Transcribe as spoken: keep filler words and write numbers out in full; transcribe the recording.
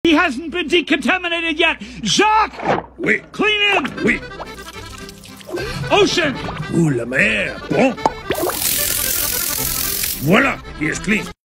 He hasn't been decontaminated yet! Jacques! Oui. Clean him! Oui. Ocean! Ouh, la mer. Bon. Voilà, he is clean.